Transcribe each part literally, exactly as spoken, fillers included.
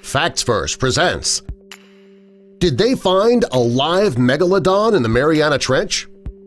Facts First presents… Did they find a live megalodon in the Mariana Trench?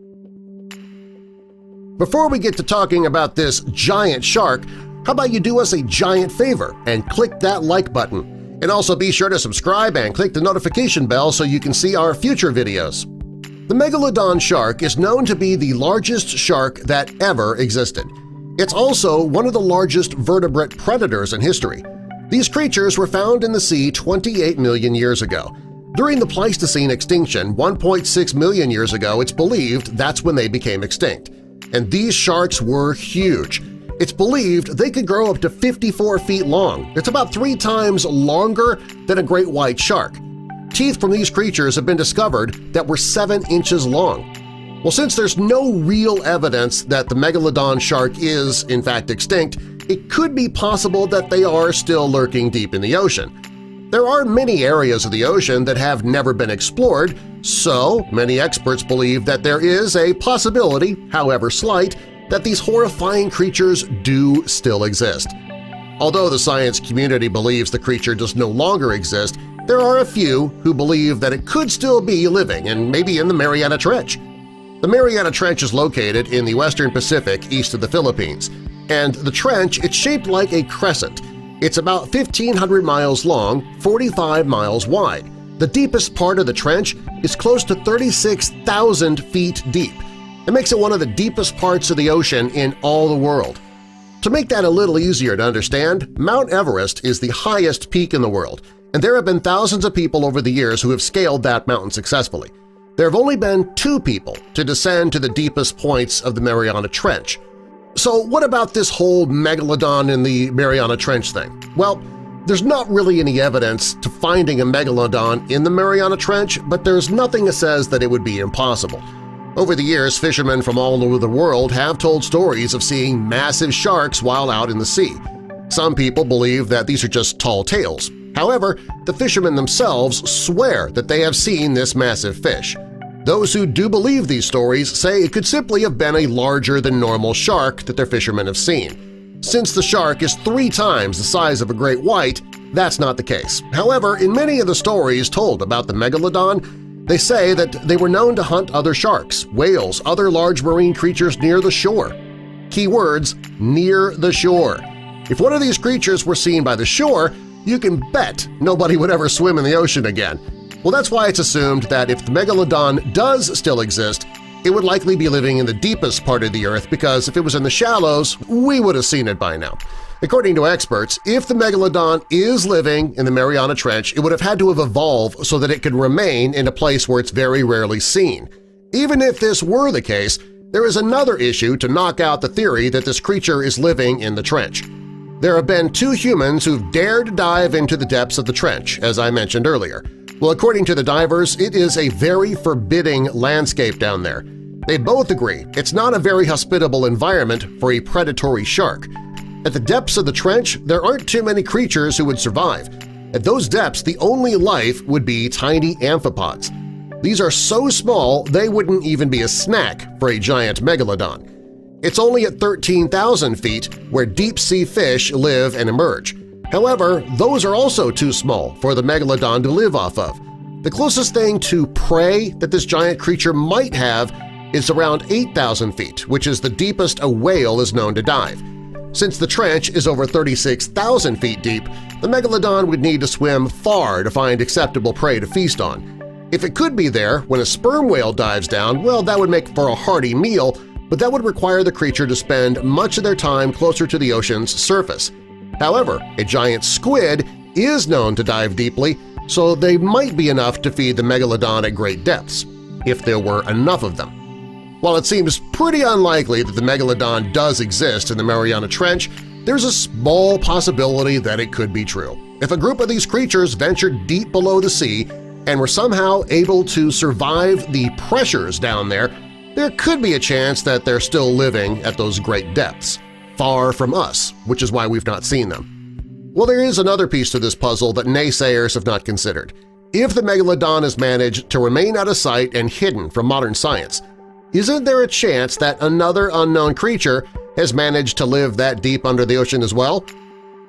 Before we get to talking about this giant shark, how about you do us a giant favor and click that like button, and also be sure to subscribe and click the notification bell so you can see our future videos. The megalodon shark is known to be the largest shark that ever existed. It's also one of the largest vertebrate predators in history. These creatures were found in the sea twenty-eight million years ago. During the Pleistocene extinction one point six million years ago, it's believed that's when they became extinct. And these sharks were huge. It's believed they could grow up to fifty-four feet long. It's about three times longer than a great white shark. Teeth from these creatures have been discovered that were seven inches long. Well, since there's no real evidence that the megalodon shark is, in fact, extinct, it could be possible that they are still lurking deep in the ocean. There are many areas of the ocean that have never been explored, so many experts believe that there is a possibility, however slight, that these horrifying creatures do still exist. Although the science community believes the creature does no longer exist, there are a few who believe that it could still be living and maybe in the Mariana Trench. The Mariana Trench is located in the western Pacific east of the Philippines, and the trench is shaped like a crescent. It's about fifteen hundred miles long, forty-five miles wide. The deepest part of the trench is close to thirty-six thousand feet deep. It makes it one of the deepest parts of the ocean in all the world. To make that a little easier to understand, Mount Everest is the highest peak in the world, and there have been thousands of people over the years who have scaled that mountain successfully. There have only been two people to descend to the deepest points of the Mariana Trench. So what about this whole megalodon in the Mariana Trench thing? Well, there's not really any evidence to finding a megalodon in the Mariana Trench, but there's nothing that says that it would be impossible. Over the years, fishermen from all over the world have told stories of seeing massive sharks while out in the sea. Some people believe that these are just tall tales. However, the fishermen themselves swear that they have seen this massive fish. Those who do believe these stories say it could simply have been a larger-than-normal shark that their fishermen have seen. Since the shark is three times the size of a great white, that's not the case. However, in many of the stories told about the megalodon, they say that they were known to hunt other sharks, whales, other large marine creatures near the shore. Key words, near the shore. If one of these creatures were seen by the shore, you can bet nobody would ever swim in the ocean again. Well, that's why it's assumed that if the megalodon does still exist, it would likely be living in the deepest part of the Earth because if it was in the shallows, we would have seen it by now. According to experts, if the megalodon is living in the Mariana Trench, it would have had to have evolved so that it could remain in a place where it's very rarely seen. Even if this were the case, there is another issue to knock out the theory that this creature is living in the trench. There have been two humans who've dared to dive into the depths of the trench, as I mentioned earlier. Well, according to the divers, it is a very forbidding landscape down there. They both agree it's not a very hospitable environment for a predatory shark. At the depths of the trench, there aren't too many creatures who would survive. At those depths, the only life would be tiny amphipods. These are so small they wouldn't even be a snack for a giant megalodon. It's only at thirteen thousand feet where deep-sea fish live and emerge. However, those are also too small for the megalodon to live off of. The closest thing to prey that this giant creature might have is around eight thousand feet, which is the deepest a whale is known to dive. Since the trench is over thirty-six thousand feet deep, the megalodon would need to swim far to find acceptable prey to feast on. If it could be there when a sperm whale dives down, well, that would make for a hearty meal, but that would require the creature to spend much of their time closer to the ocean's surface. However, a giant squid is known to dive deeply, so they might be enough to feed the megalodon at great depths, if there were enough of them. While it seems pretty unlikely that the megalodon does exist in the Mariana Trench, there's a small possibility that it could be true. If a group of these creatures ventured deep below the sea and were somehow able to survive the pressures down there, there could be a chance that they're still living at those great depths, far from us, which is why we've not seen them. Well, there is another piece to this puzzle that naysayers have not considered. If the megalodon has managed to remain out of sight and hidden from modern science, isn't there a chance that another unknown creature has managed to live that deep under the ocean as well?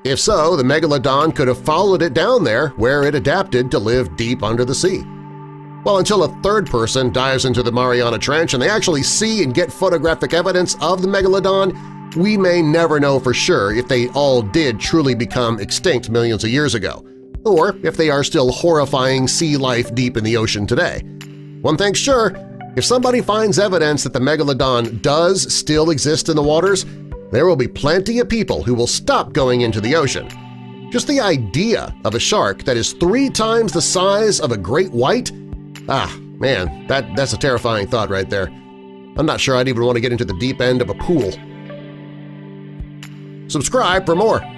If so, the Megalodon could have followed it down there where it adapted to live deep under the sea. Well, until a third person dives into the Mariana Trench and they actually see and get photographic evidence of the Megalodon, we may never know for sure if they all did truly become extinct millions of years ago, or if they are still horrifying sea life deep in the ocean today. One thing's sure, if somebody finds evidence that the Megalodon does still exist in the waters, there will be plenty of people who will stop going into the ocean. Just the idea of a shark that is three times the size of a great white? Ah, man, that, that's a terrifying thought right there. I'm not sure I'd even want to get into the deep end of a pool. Subscribe for more.